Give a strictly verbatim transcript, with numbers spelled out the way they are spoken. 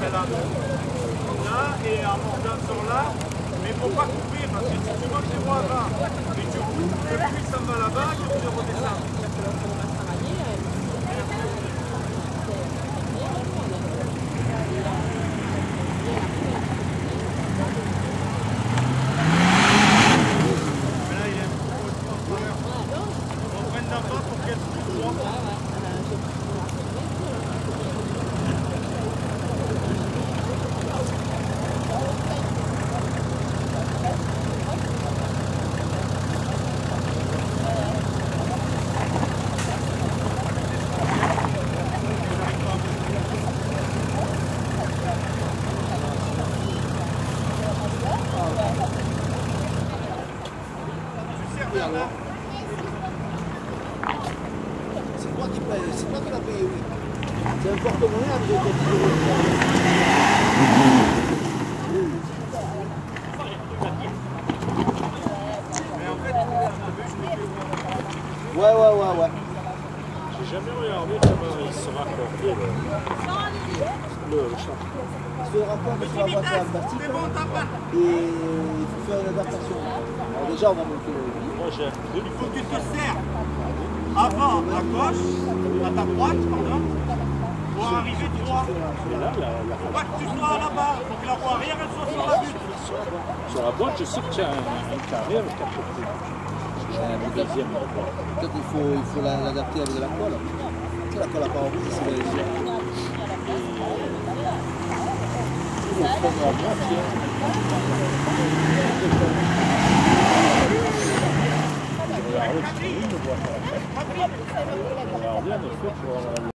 là. Là et en montant sur là. Mais il ne faut pas couper parce que si tu montes les voies avant et tu coupes, le puits s'en va là-bas, tu peux redescendre. Mais là, il y a un petit peu de transpondeur. On prenne d'abord pour qu'elle se trouve. C'est toi qui paye, c'est toi qui l'as payé, oui. C'est un porte-monnaie avec des euros. Mais en fait, Ouais, ouais, ouais, ouais. J'ai jamais regardé comment il se raccordait le, le champ. Il se raccorde sur la voiture en plastique et il faut faire une adaptation. Alors déjà, on va monter le... Moi j'ai il faut que tu te serres avant à gauche, à ta droite, pardon, pour arriver droit. Et là, la, la... Faut pas que tu sois là-bas, il faut que la roue arrière elle soit sur la butte. Sur la boîte, je sais qu'il y a un, un carré avec quatre côtés. Le deuxième. Peut-être qu'il faut, il faut l'adapter avec de la colle. Tu sais, la colle à part rouge, c'est les yeux. Il faut prendre la boîte, regardez, c'est une boîte. Regardez, en effet, pour